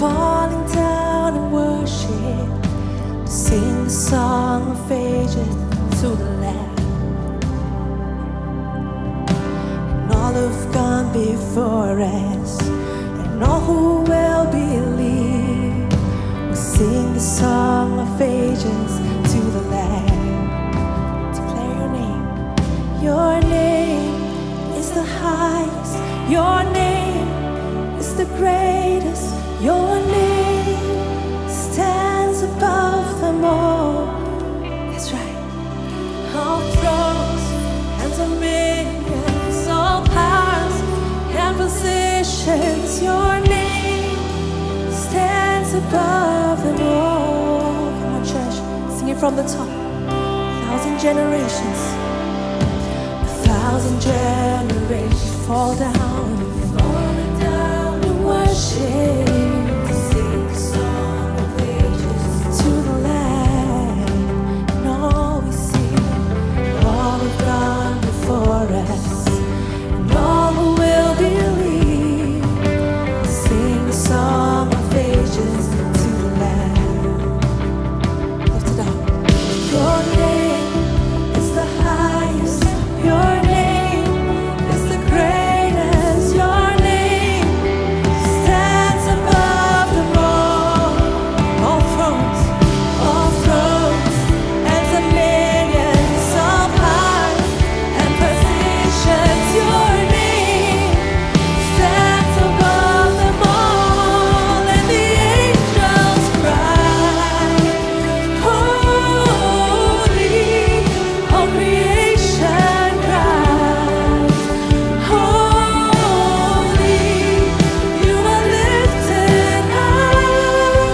falling down in worship, sing the song of ages to the Lamb. And all who've gone before us, and all who will believe, will sing the song of ages to the Lamb. Declare your name. Your name is the highest. Your name is the greatest. Your name stands above them all. That's right. All thrones and dominions, all powers and positions, your name stands above them all. Come on, church, sing it from the top. 1,000 generations, 1,000 generations fall down and worship. Sing the song of ages to the Lamb. And all we see, all who've gone before us, and all who will believe, sing the song of ages to the Lamb. Lift it up. Your name is the highest. Your name is the greatest. Your name stands above them all. All thrones and dominions, all powers and positions, your name stands above them all. And the angels cry, holy, all creation cries, holy, you are lifted high,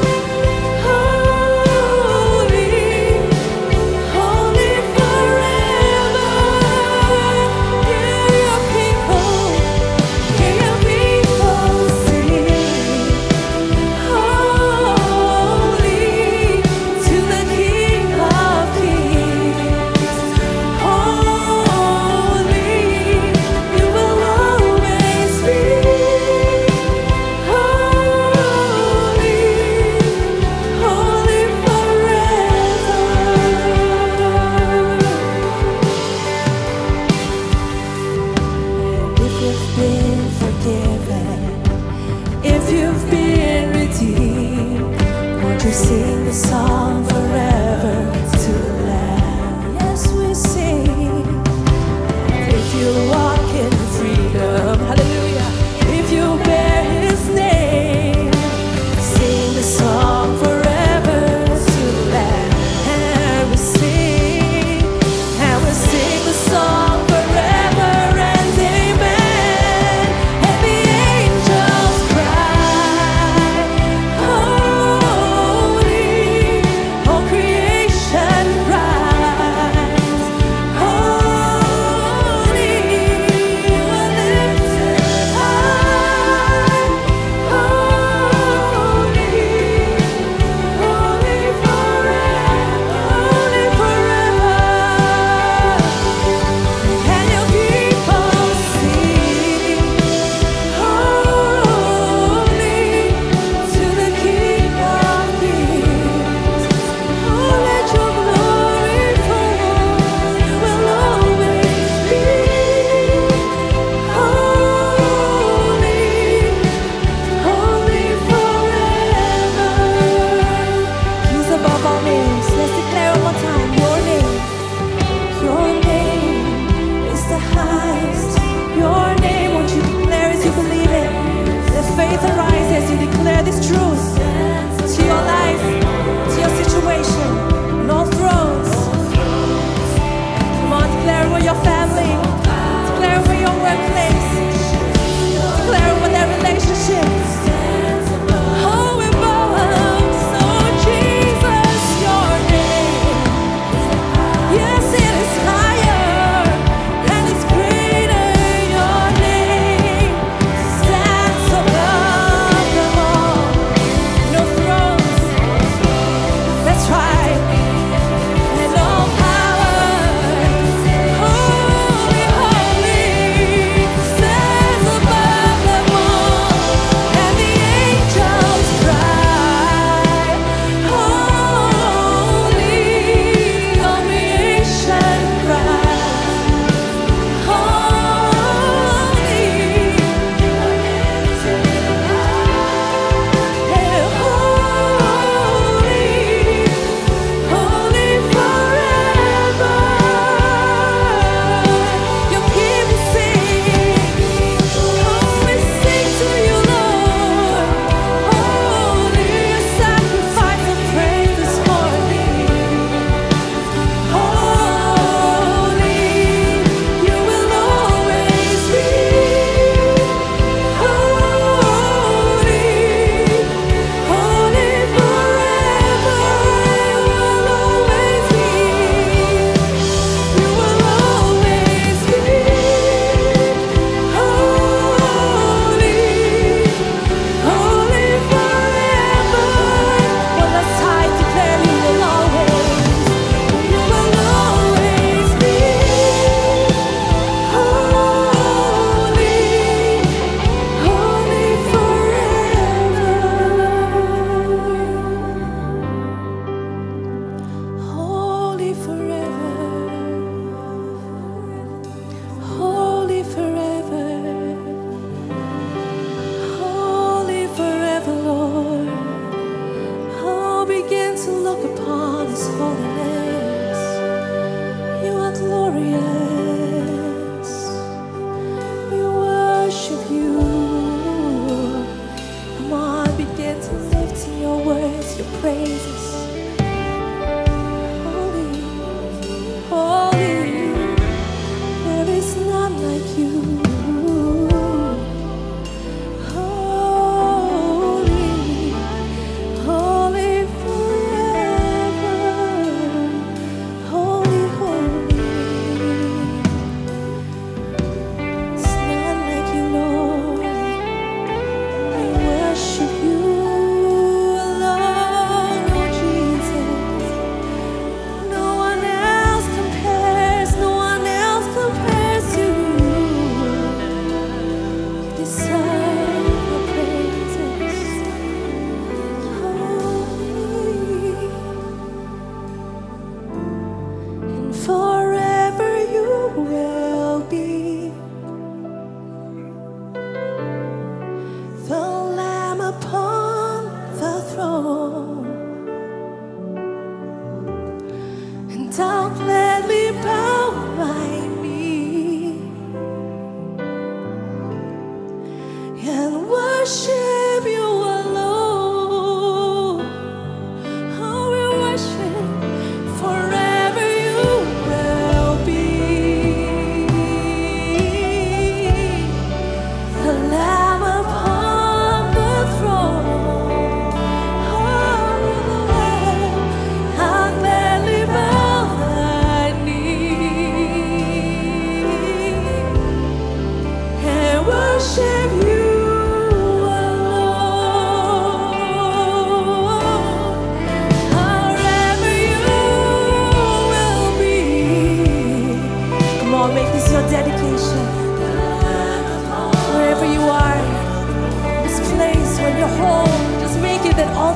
holy, holy forever. Hear your people sing, holy to the King of Kings, holy, you will always be, holy, holy forever. If you've been forgiven, if you've been redeemed, won't you sing the song forever to the Lamb? Yes, we sing. If you walk in freedom, hallelujah, if you bear His name, sing the song forever to the Lamb. And we sing the song forever and amen. And the angels cry, holy,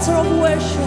altar of worship.